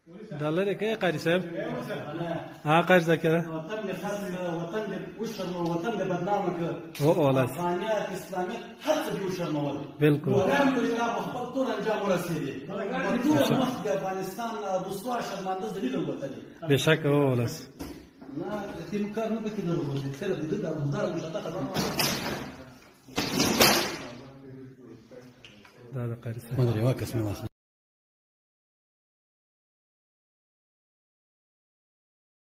دا لري کې قاری صاحب ها قاری ذکر وطن دې خاص وطن دې وشرمو وطن دې بدنام کړ او اولاد افغانیت اسلامیت هر څه دې وشرمول بالکل ورام دې لا خپل ټول انجام ورسېدي ټول مخ د افغانستان رسوا شرمنده ذلیل وته دي بشک او اولاد نه دې مکار نه پکې درو دې سره دې د مدار مشتاق دا قاری صاحب ما ادري واكس من